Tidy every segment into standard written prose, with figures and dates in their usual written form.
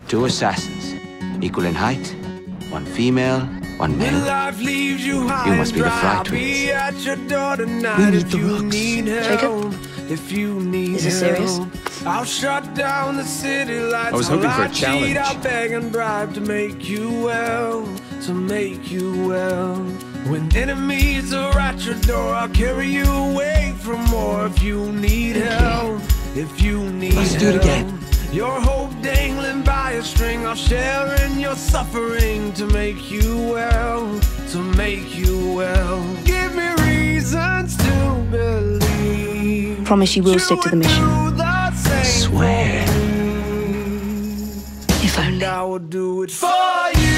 2 assassins, equal in height, 1 female, 1 male. You must be the Frye twins. We need the rocks. Jacob? Is this serious? I was hoping for a challenge. When enemies are at your door, I'll carry you away from more if you need help. If you need Let's do it again. Your hope dangling by a string, I'll share in your suffering to make you well, to make you well. Give me reasons to believe. Promise you will stick to the mission. I swear. If only. I will do it for you.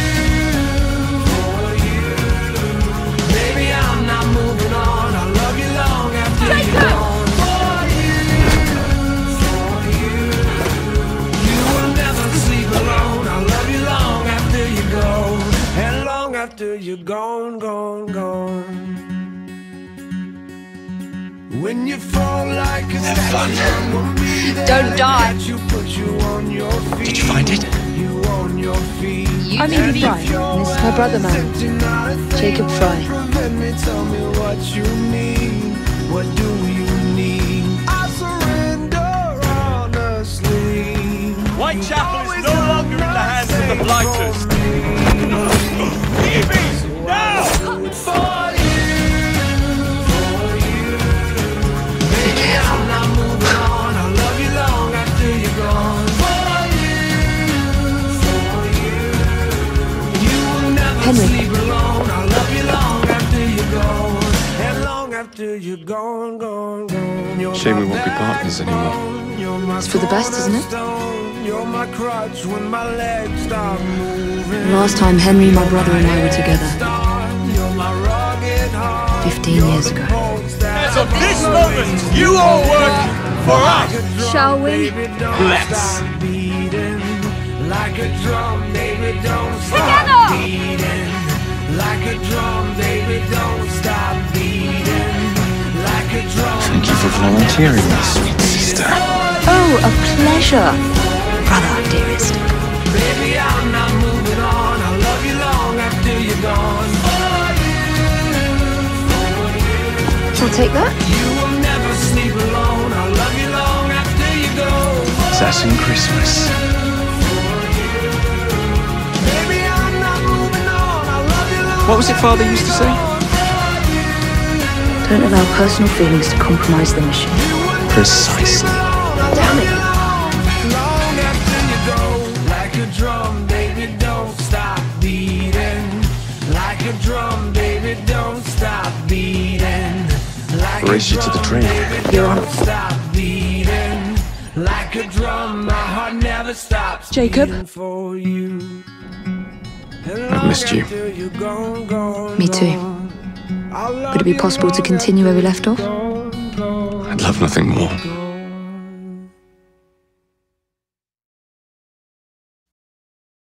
Baby, I'm not moving on. I'll love you long after you're gone. For you. You will never sleep alone. I'll love you long after you go. And long after you're gone, gone, gone. When you fall like a statue, Don't die. you put you on your feet. Did you find it? You on your feet. I'm Evie Frye, and this is my brother man, Jacob Frye. Tell me what you need. What do you need? I surrender honestly. Whitechapel is no longer in the hands of the blighters. Evie, now! For you. Baby, I'm not moving on. I'll love you long after you're gone. Henry. Shame we won't be partners anymore. It's for the best, isn't it? Last time Henry, my brother, and I were together. 15 years ago. As of this moment, you all work for us! Shall we? Let's! Like a drum, baby, don't stop beating. Like a drum, baby, don't stop beating. Like a drum. Thank you for volunteering, my sweet sister. Oh, a pleasure, brother, dearest. Baby, I'm not moving on. I'll love you long after you're gone. Shall I take that? You will never sleep alone. I'll love you long after you go. Assassin Christmas. What was it Father used to say? Don't allow personal feelings to compromise the mission. Precisely. Damn it. Long after you go, like a drum, baby, don't stop beating. Like a drum, baby, don't stop beating. Like Race you to the train. You're on. stop beating. Like a drum, my heart never stops. Jacob? beating for you. I've missed you. Me too. Would it be possible to continue where we left off? I'd love nothing more.